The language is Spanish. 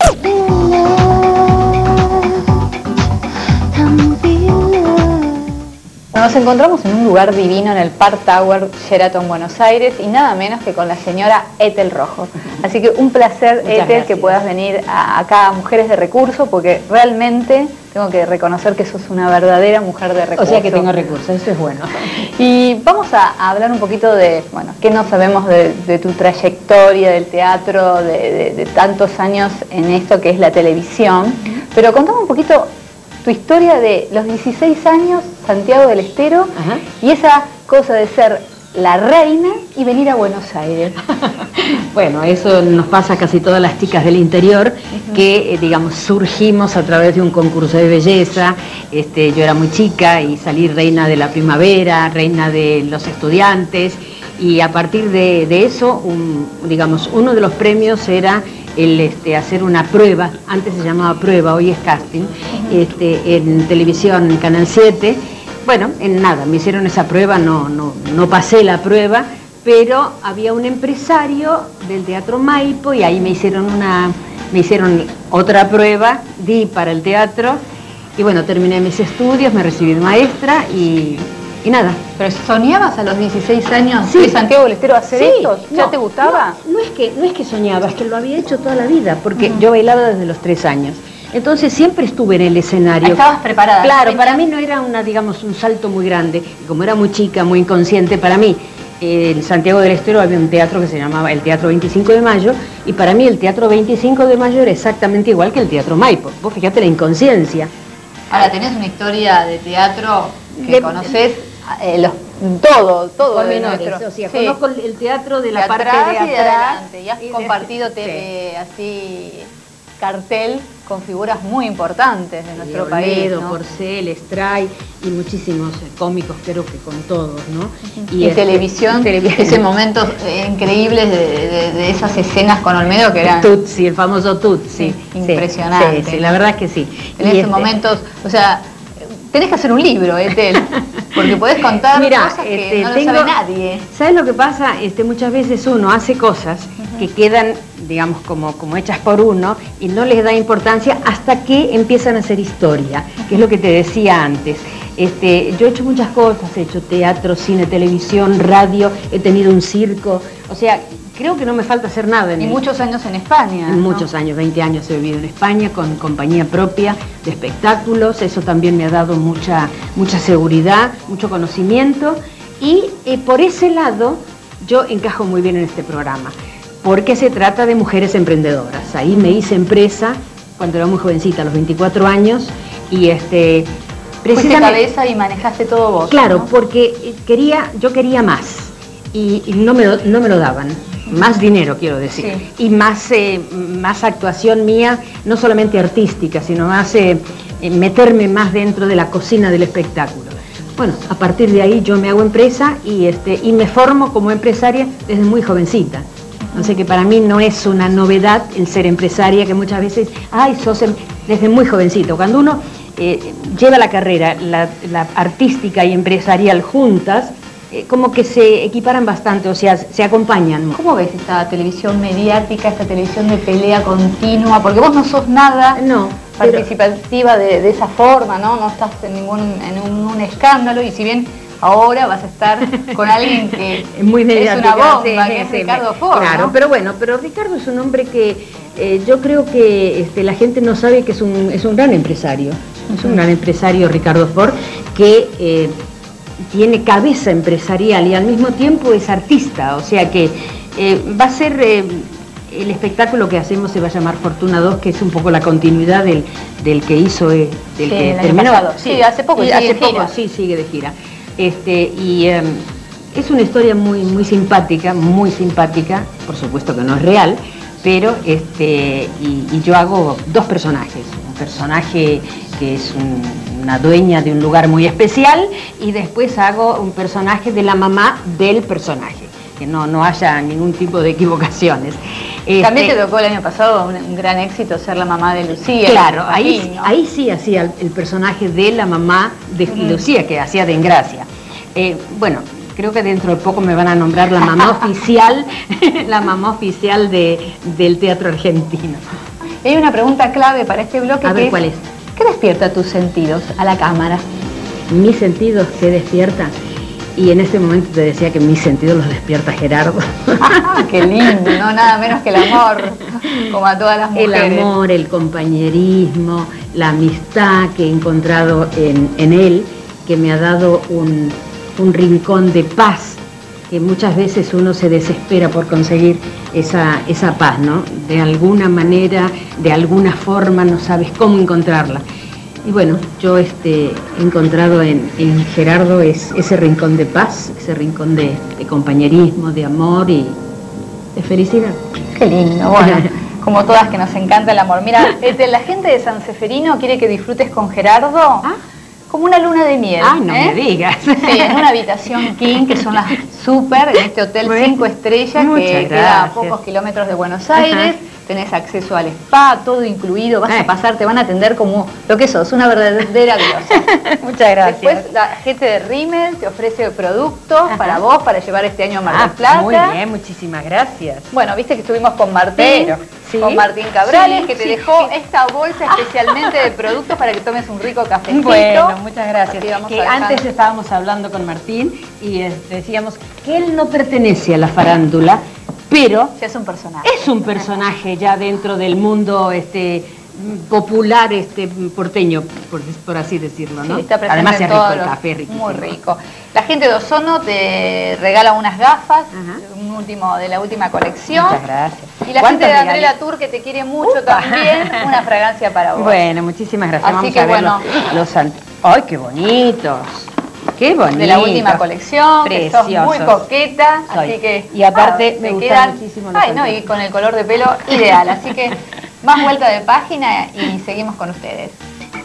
Nos encontramos en un lugar divino en el Park Tower Sheraton Buenos Aires y nada menos que con la señora Ethel Rojo. Así que un placer, Ethel, que puedas venir acá a Mujeres de Recursos, porque realmente tengo que reconocer que sos una verdadera mujer de recursos. O sea que tengo recursos, eso es bueno. Y vamos a hablar un poquito de, bueno, qué no sabemos de tu trayectoria del teatro, de tantos años en esto que es la televisión, pero contame un poquito tu historia de los 16 años, Santiago del Estero, y esa cosa de ser la reina y venir a Buenos Aires. Bueno, eso nos pasa a casi todas las chicas del interior, que, digamos, surgimos a través de un concurso de belleza. Yo era muy chica y salí reina de la primavera, reina de los estudiantes, y a partir de eso, digamos, uno de los premios era el hacer una prueba, antes se llamaba prueba, hoy es casting, en televisión, en Canal 7. Bueno, en nada, me hicieron esa prueba, no pasé la prueba, pero había un empresario del Teatro Maipo y ahí me hicieron otra prueba, di para el teatro y bueno, terminé mis estudios, me recibí de maestra y nada. ¿Pero soñabas a los 16 años sí, de Santiago del Estero hacer esto? ¿Ya te gustaba? No es que soñaba, es que lo había hecho toda la vida, porque yo bailaba desde los 3 años. Entonces siempre estuve en el escenario. ¿Estabas preparada? Claro, para mí no era digamos, un salto muy grande. Y como era muy chica, muy inconsciente, para mí, en Santiago del Estero había un teatro que se llamaba el Teatro 25 de Mayo, y para mí el Teatro 25 de Mayo era exactamente igual que el Teatro Maipo. Vos fíjate la inconsciencia. Ahora, tenés una historia de teatro que conocés todo pormenores, o sea, conozco el teatro de la parte de atrás y has compartido así cartel con figuras muy importantes de nuestro país, ¿no? Porcel, Stray y muchísimos cómicos, creo que con todos, ¿no? Y televisión, ese momento increíbles de esas escenas con Olmedo que eran... Tutsi, el famoso Tutsi. Impresionante. Sí, la verdad es que sí. En esos momentos, o sea, tenés que hacer un libro, Ethel, porque podés contar cosas que no lo sabe nadie. ¿Sabes lo que pasa? Muchas veces uno hace cosas que quedan, digamos, como hechas por uno y no les da importancia hasta que empiezan a hacer historia, que es lo que te decía antes. Yo he hecho muchas cosas, he hecho teatro, cine, televisión, radio, he tenido un circo, o sea, creo que no me falta hacer nada. Y muchos años en España. Muchos años, 20 años he vivido en España con compañía propia de espectáculos, eso también me ha dado mucha seguridad, mucho conocimiento y por ese lado yo encajo muy bien en este programa, porque se trata de mujeres emprendedoras. Ahí me hice empresa cuando era muy jovencita, a los 24 años, y precisamente cabeza y manejaste todo vos. Claro, ¿no? porque yo quería más y no me lo daban. Más dinero, quiero decir, y más actuación mía, no solamente artística, sino más meterme más dentro de la cocina del espectáculo. Bueno, a partir de ahí yo me hago empresa y me formo como empresaria desde muy jovencita. O sea que para mí no es una novedad el ser empresaria, que muchas veces, desde muy jovencito. Cuando uno lleva la carrera, la artística y empresarial juntas, como que se equiparan bastante, o sea, se acompañan. ¿Cómo ves esta televisión mediática, esta televisión de pelea continua? Porque vos no sos nada participativa de esa forma, ¿no? No estás en un escándalo, y si bien ahora vas a estar con alguien que muy es una bomba, que es Ricardo Ford, claro, ¿no? pero Ricardo es un hombre que yo creo que la gente no sabe que es un gran empresario. Es un gran empresario, Ricardo Ford, que tiene cabeza empresarial y al mismo tiempo es artista, o sea que va a ser el espectáculo que hacemos, se va a llamar Fortuna 2, que es un poco la continuidad del que hizo, del que terminó. Sí, hace poco sí, sigue de gira. Es una historia muy simpática, por supuesto que no es real, pero y yo hago dos personajes, un personaje que es una dueña de un lugar muy especial, y después hago un personaje de la mamá del personaje, que no haya ningún tipo de equivocaciones. También te tocó el año pasado un gran éxito ser la mamá de Lucía. Claro, ahí sí hacía el personaje de la mamá de Lucía, que hacía de Engracia. Bueno, creo que dentro de poco me van a nombrar la mamá oficial, la mamá oficial del teatro argentino. Y hay una pregunta clave para este bloque. A ver, ¿cuál es? ¿Qué despierta tus sentidos a la cámara? Mis sentidos, ¿qué despierta? Y en este momento te decía que mis sentidos los despierta Gerardo. ¡Qué lindo! No, nada menos que el amor, como a todas las mujeres. El amor, el compañerismo, la amistad que he encontrado en él, que me ha dado un rincón de paz, que muchas veces uno se desespera por conseguir esa paz, ¿no? De alguna manera, de alguna forma, no sabes cómo encontrarla. Y bueno, yo he encontrado en Gerardo ese rincón de paz, ese rincón de compañerismo, de amor y de felicidad. Qué lindo, bueno, como todas que nos encanta el amor. Mira, la gente de San Seferino quiere que disfrutes con Gerardo. ¿Ah? Como una luna de miel. Ay, no me digas. Sí, en una habitación king, que son las súper, en este hotel 5 estrellas, que queda a pocos kilómetros de Buenos Aires. Tenés acceso al spa, todo incluido, vas a pasar, te van a atender como lo que sos, una verdadera diosa. Muchas gracias. Después la gente de Rimmel te ofrece productos para vos, para llevar este año a Mar del Plata. Muy bien, muchísimas gracias. Bueno, viste que estuvimos con Martín, con Martín Cabrales, que te dejó esta bolsa especialmente de productos para que tomes un rico cafecito. Bueno, muchas gracias. Que antes estábamos hablando con Martín y decíamos que él no pertenece a la farándula, pero sí, es un personaje. Es un personaje ya dentro del mundo popular porteño, por así decirlo, ¿no? Sí, está presente. Además es rico el café, riquísimo. Muy rico. La gente de Ozono te regala unas gafas, de la última colección. Muchas gracias. Y la gente de André Latour, que te quiere mucho también, una fragancia para vos. Bueno, muchísimas gracias. Así Vamos que a ver bueno. ¡Ay, qué bonitos! ¡Qué bonitos! De la última colección, preciosos. Que sos muy coqueta, así que... Y aparte me gustan muchísimo los no, y con el color de pelo ideal, así que más vuelta de página y seguimos con ustedes.